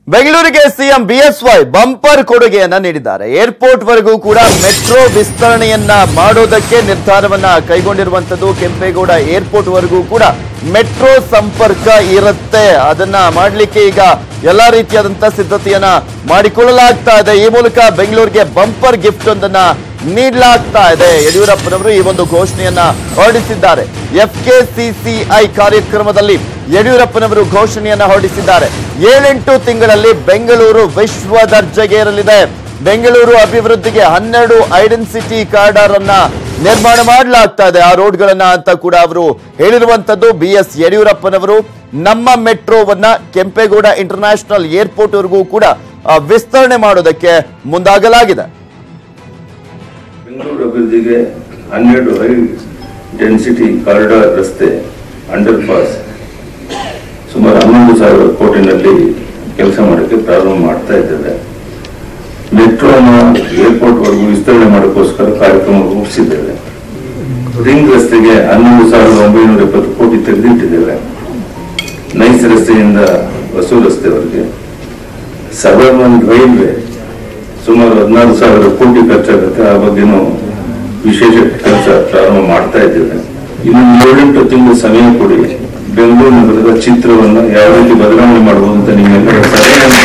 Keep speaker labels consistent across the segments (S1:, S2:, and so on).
S1: ಬೆಂಗಳೂರಿಗೆ CM BSY bumper ಕೊಡುಗೆಯನ್ನ ನೀಡಿದ್ದಾರೆ. ಏರ್ಪೋರ್ಟ್ ವರೆಗೂ ಕೂಡ ಮೆಟ್ರೋ ವಿಸ್ತರಣೆಯನ್ನ ಮಾಡೋದಕ್ಕೆ ನಿರ್ಧಾರವನ್ನ ಕೈಗೊಂಡಿರುವಂತದ್ದು. ಕೆಂಪೇಗೌಡ ಏರ್ಪೋರ್ಟ್ ವರೆಗೂ ಕೂಡ ಮೆಟ್ರೋ ಸಂಪರ್ಕ ಇರುತ್ತೆ. ಅದನ್ನ ಮಾಡಲಿಕ್ಕೆ ಈಗ ಎಲ್ಲಾ ರೀತಿಯಾದಂತಹ ಸಿದ್ಧತೆಯನ್ನ ಮಾಡಿಕೊಳ್ಳಲಾಗ್ತಾ ಇದೆ. ಈ ಮೂಲಕ ಬೆಂಗಳೂರಿಗೆ ಬಂಪರ್ ಗಿಫ್ಟ್ ಒಂದನ್ನ ನೀಡಲಾಗ್ತಾ ಇದೆ. ಯಡಿಯೂರಪ್ಪನವರು ಈ ಒಂದು ಘೋಷಣೆಯನ್ನ ಹೊರಡಿಸಿದ್ದಾರೆ. FKCCI ಕಾರ್ಯಕ್ರಮದಲ್ಲಿ ಯಡಿಯೂರಪ್ಪನವರು ಘೋಷಣೆಯನ್ನ ಹೊರಡಿಸಿದ್ದಾರೆ. 7-8 ತಿಂಗಳಲ್ಲಿ ಬೆಂಗಳೂರು ವಿಶ್ವ ದರ್ಜೆಗೇರಲಿದೆ. ಬೆಂಗಳೂರು ಅಭಿವೃದ್ಧಿಗೆ 12 ಐಡೆನ್ಸಿಟಿ ಕಾರಿಡಾರ್ ಅನ್ನ ನಿರ್ಮಾಣ ಮಾಡಲಾಗ್ತಾ ಇದೆ, ಆ ರೋಡ್ಗಳನ್ನ ಅಂತ ಕೂಡ ಅವರು ಹೇಳಿರುವಂತದ್ದು. BS ಯಡಿಯೂರಪ್ಪನವರು ನಮ್ಮ ಮೆಟ್ರೋವನ್ನ ಕೆಂಪೇಗೌಡ ಇಂಟರ್ನ್ಯಾಷನಲ್ ಏರ್ಪೋರ್ಟ್ ವರೆಗೂ ಕೂಡ ವಿಸ್ತರಣೆ ಮಾಡೋದಕ್ಕೆ ಮುಂದಾಗಲಾಗಿದೆ.
S2: ಬೆಂಗಳೂರು ಅಭಿವೃದ್ಧಿಗೆ 12 ಹೈ ಡೆನ್ಸಿಟಿ ಕಾರಿಡಾರ್ ರಸ್ತೆ ಅಂಡರ್ ಪಾಸ್ ಸುಮಾರು 11,000 ಕೋಟಿನಲ್ಲಿ ಕೆಲಸ ಮಾಡೋಕ್ಕೆ ಪ್ರಾರಂಭ ಮಾಡ್ತಾ ಇದ್ದೇವೆ. ಮೆಟ್ರೋನ ಏರ್ಪೋರ್ಟ್ ವರೆಗೂ ವಿಸ್ತರಣೆ ಮಾಡೋಕ್ಕೋಸ್ಕರ ಕಾರ್ಯಕ್ರಮ ರೂಪಿಸಿದ್ದೇವೆ. ರಿಂಗ್ ರಸ್ತೆಗೆ 11,970 ಕೋಟಿ ತೆಗೆದಿಟ್ಟಿದ್ದೇವೆ. ನೈಸ್ ರಸ್ತೆಯಿಂದ ಹೊಸ ರಸ್ತೆವರೆಗೆ ಸಬರ್ಬನ್ ರೈಲ್ವೆ ಸುಮಾರು 14,000 ಕೋಟಿ ಖರ್ಚಾಗುತ್ತೆ. ಆ ಬಗ್ಗೆನೂ ವಿಶೇಷ ಕೆಲಸ ಪ್ರಾರಂಭ ಮಾಡ್ತಾ ಇದ್ದೇವೆ. ಇನ್ನು 7-8 ತಿಂಗಳು ಸಮಯ ಕೊಡಿ, ಬೆಂಗಳೂರು ನಗರದ ಚಿತ್ರವನ್ನು ಯಾವ ರೀತಿ ಬದಲಾವಣೆ ಮಾಡಬಹುದು ಅಂತ ನಿಮ್ಮೆಲ್ಲರ ಸಲಹೆಯನ್ನು.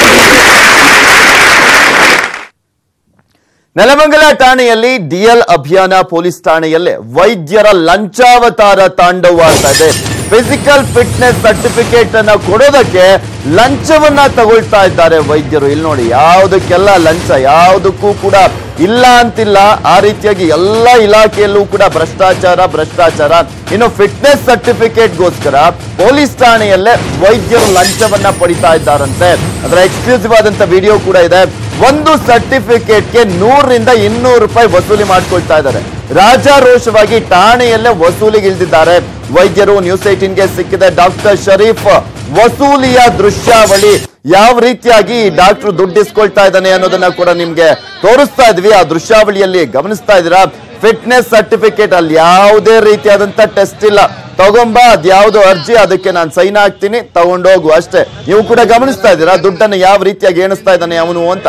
S1: ನೆಲಮಂಗಲ ಠಾಣೆಯಲ್ಲಿ DL ಅಭಿಯಾನ ಪೊಲೀಸ್ ಠಾಣೆಯಲ್ಲೇ ವೈದ್ಯರ ಲಂಚಾವತಾರ ತಾಂಡವವಾಗ್ತಾ ಇದೆ. ಫಿಸಿಕಲ್ ಫಿಟ್ನೆಸ್ ಸರ್ಟಿಫಿಕೇಟ್ ಅನ್ನ ಕೊಡೋದಕ್ಕೆ ಲಂಚವನ್ನ ತಗೊಳ್ತಾ ಇದ್ದಾರೆ ವೈದ್ಯರು. ಇಲ್ಲಿ ನೋಡಿ, ಯಾವುದಕ್ಕೆಲ್ಲ ಲಂಚ, ಯಾವುದಕ್ಕೂ ಕೂಡ ಇಲ್ಲ ಅಂತಿಲ್ಲ. ಆ ರೀತಿಯಾಗಿ ಎಲ್ಲ ಇಲಾಖೆಯಲ್ಲೂ ಕೂಡ ಭ್ರಷ್ಟಾಚಾರ. ಇನ್ನು ಫಿಟ್ನೆಸ್ ಸರ್ಟಿಫಿಕೇಟ್ಗೋಸ್ಕರ ಪೊಲೀಸ್ ಠಾಣೆಯಲ್ಲೇ ವೈದ್ಯರು ಲಂಚವನ್ನ ಪಡಿತಾ ಇದ್ದಾರಂತೆ. ಅದರ ಎಕ್ಸ್ಕ್ಲೂಸಿವ್ ಆದಂತ ವಿಡಿಯೋ ಕೂಡ ಇದೆ. ಒಂದು ಸರ್ಟಿಫಿಕೇಟ್ಗೆ 100 ರಿಂದ 200 ರೂಪಾಯಿ ವಸೂಲಿ ಮಾಡ್ಕೊಳ್ತಾ ಇದ್ದಾರೆ. ರಾಜಾರೋಷವಾಗಿ ಠಾಣೆಯಲ್ಲೇ ವಸೂಲಿಗೆ ಇಳಿದಿದ್ದಾರೆ ವೈದ್ಯರು. ನ್ಯೂಸ್ 18ಗೆ ಸಿಕ್ಕಿದೆ ಡಾಕ್ಟರ್ ಶರೀಫ್ ವಸೂಲಿಯ ದೃಶ್ಯಾವಳಿ. ಯಾವ ರೀತಿಯಾಗಿ ಡಾಕ್ಟರ್ ದುಡ್ಡಿಸ್ಕೊಳ್ತಾ ಇದ್ದಾನೆ ಅನ್ನೋದನ್ನ ಕೂಡ ನಿಮ್ಗೆ ತೋರಿಸ್ತಾ ಇದ್ವಿ. ಆ ದೃಶ್ಯಾವಳಿಯಲ್ಲಿ ಗಮನಿಸ್ತಾ ಇದ್ದೀರಾ. ಫಿಟ್ನೆಸ್ ಸರ್ಟಿಫಿಕೇಟ್ ಅಲ್ಲಿ ಯಾವುದೇ ರೀತಿಯಾದಂತ ಟೆಸ್ಟ್ ಇಲ್ಲ. ತಗೊಂಬ, ಅದ್ಯಾವುದೋ ಅರ್ಜಿ, ಅದಕ್ಕೆ ನಾನು ಸೈನ್ ಹಾಕ್ತೀನಿ, ತಗೊಂಡೋಗು ಅಷ್ಟೇ. ನೀವು ಕೂಡ ಗಮನಿಸ್ತಾ ಇದ್ದೀರಾ ದುಡ್ಡನ್ನು ಯಾವ ರೀತಿಯಾಗಿ ಎಣಿಸ್ತಾ ಇದ್ದಾನೆ ಅವನು ಅಂತ.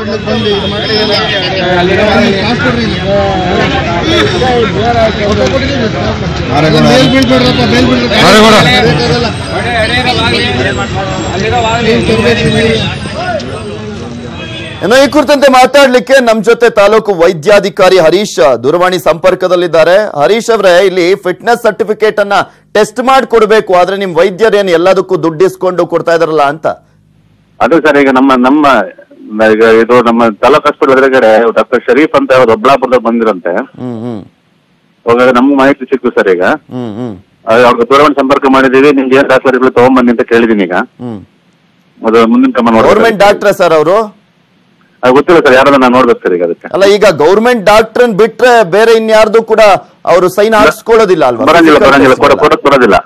S1: ಇನ್ನು ಈ ಕುರಿತಂತೆ ಮಾತಾಡ್ಲಿಕ್ಕೆ ನಮ್ ಜೊತೆ ತಾಲೂಕು ವೈದ್ಯಾಧಿಕಾರಿ ಹರೀಶ್ ದೂರವಾಣಿ ಸಂಪರ್ಕದಲ್ಲಿದ್ದಾರೆ. ಹರೀಶ್ ಅವರೇ, ಇಲ್ಲಿ ಫಿಟ್ನೆಸ್ ಸರ್ಟಿಫಿಕೇಟ್ ಅನ್ನ ಟೆಸ್ಟ್ ಮಾಡಿ ಕೊಡ್ಬೇಕು, ಆದ್ರೆ ನಿಮ್ ವೈದ್ಯರೇನು ಎಲ್ಲದಕ್ಕೂ ದುಡ್ಡಿಸ್ಕೊಂಡು ಕೊಡ್ತಾ ಇದಾರಲ್ಲ ಅಂತ.
S3: ಅದು ಸರ್, ಈಗ ನಮ್ಮ ಇದು ನಮ್ಮ ತಾಲೂಕ್ ಹಾಸ್ಪಿಟಲ್ ಎದುರುಗಡೆ ಡಾಕ್ಟರ್ ಶರೀಫ್ ಅಂತ ದೊಡ್ಡಬಳ್ಳಾಪುರದಾಗ ಬಂದಿರಂತೆ. ನಮ್ಗೆ ಮಾಹಿತಿ ಸಿಕ್ತು ಸರ್. ಈಗ ಅವ್ರಿಗೆ ದೂರವಾಣಿ ಸಂಪರ್ಕ ಮಾಡಿದೀವಿ. ನಿಮ್ಗೆ ಏನ್ ದಾಖಲಾತಿಗಳು ತಗೊಂಡ್ಬನ್ನಿ ಅಂತ ಕೇಳಿದೀನಿ. ಈಗ ಅದು ಮುಂದಿನ ಕ್ರಮ
S1: ಗೌರ್ಮೆಂಟ್ ಡಾಕ್ಟರ್ ಸರ್ ಅವರು?
S3: ಗೊತ್ತಿಲ್ಲ ಸರ್, ಯಾರನ್ನ ನಾನು ನೋಡ್ಬೇಕು ಸರ್. ಈಗ ಅದಕ್ಕೆ
S1: ಅಲ್ಲ, ಈಗ ಗೌರ್ಮೆಂಟ್ ಡಾಕ್ಟರ್ ಬಿಟ್ರೆ ಬೇರೆ ಇನ್ಯಾರ್ದು ಕೂಡ ಅವರು ಸೈನ್ ಹಾಕ್ಸ್ಕೊಳ್ಳೋದಿಲ್ಲ ಅಲ್ವಾ?
S3: ಕೊಡೋದಿಲ್ಲ.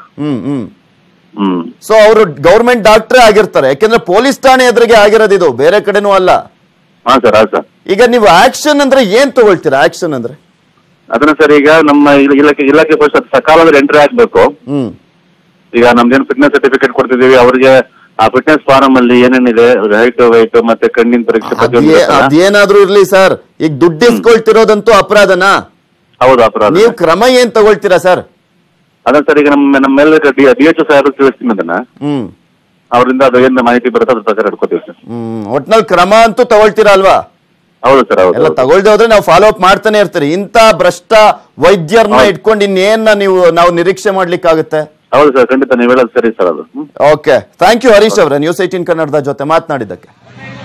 S1: ಸೊ ಅವರು ಗೌರ್ಮೆಂಟ್ ಡಾಕ್ಟರೇ ಆಗಿರ್ತಾರೆ, ಯಾಕೆಂದ್ರೆ ಪೊಲೀಸ್ ಠಾಣೆ ಎದುರಿಗೆ ಆಗಿರೋದು, ಇದು ಬೇರೆ ಕಡೆನೂ ಅಲ್ಲ.
S3: ಹಾ ಸರ್.
S1: ಈಗ ನೀವು ಆಕ್ಷನ್ ಅಂದ್ರೆ ಏನ್ ತಗೊಳ್ತೀರಾ? ಆಕ್ಷನ್ ಅಂದ್ರೆ
S3: ಅದನ್ನ ಸರ್, ಈಗ ನಮ್ಮ ಇಲಾಖೆ ಫಸ್ಟ್ ಸಕಾಲದಲ್ಲಿ ಎಂಟ್ರಿ ಆಗ್ಬೇಕು. ಈಗ ನಮ್ದೇನು ಫಿಟ್ನೆಸ್ ಸರ್ಟಿಫಿಕೇಟ್ ಕೊಡ್ತಿದೀವಿ ಅವ್ರಿಗೆ. ಆ ಫಿಟ್ನೆಸ್ ಫಾರಂ ಅಲ್ಲಿ ಏನೇನಿದೆ, ಹೈಟ್ ವೈಟ್ ಮತ್ತೆ ಕಣ್ಣಿನ ಪರೀಕ್ಷೆ,
S1: ಅದೇನಾದ್ರೂ ಇರ್ಲಿ ಸರ್. ಈಗ ದುಡ್ಡಿಸ್ಕೊಳ್ತಿರೋದಂತೂ ಅಪರಾಧನಾ?
S3: ಹೌದು, ಅಪರಾಧ.
S1: ನೀವು ಕ್ರಮ ಏನ್ ತಗೊಳ್ತೀರಾ ಸರ್?
S3: ಅದನ್ನ ಸರ್, ಈಗ ನಮ್ಮೆಲ್ಲ DHO ಸಾಹೇಬ್ ತಿಳಿಸ್ತೀನಿ ಅದನ್ನ. ಅವರಿಂದ ಅದು ಏನ್ ಮಾಹಿತಿ ಬರುತ್ತೆ ಅದ್ರ ಪ್ರಕಾರ ಹಿಡ್ಕೋತೀವಿ ಸರ್.
S1: ಒಟ್ನಲ್ಲಿ ಕ್ರಮ ಅಂತೂ ತಗೊಳ್ತೀರಾ ಅಲ್ವಾ?
S3: ಹೌದು ಸರ್. ಹೌದು.
S1: ಎಲ್ಲ ತಗೊಳ್ದೆ ಹೋದ್ರೆ ನಾವು ಫಾಲೋ ಅಪ್ ಮಾಡ್ತಾನೆ ಇರ್ತೀರಿ. ಇಂತ ಭ್ರಷ್ಟ ವೈದ್ಯರನ್ನ ಇಟ್ಕೊಂಡು ಇನ್ನೇನ ನಾವು ನಿರೀಕ್ಷೆ ಮಾಡ್ಲಿಕ್ಕಾಗುತ್ತೆ?
S3: ಹೌದು ಸರ್, ಖಂಡಿತ ನೀವು ಹೇಳೋದು ಸರಿ ಸರ್. ಅದು
S1: ಓಕೆ, ಥ್ಯಾಂಕ್ ಯು ಹರೀಶ್ ಅವರೇ, ನ್ಯೂಸ್ 18 ಕನ್ನಡದ ಜೊತೆ ಮಾತನಾಡಿದ್ದಕ್ಕೆ.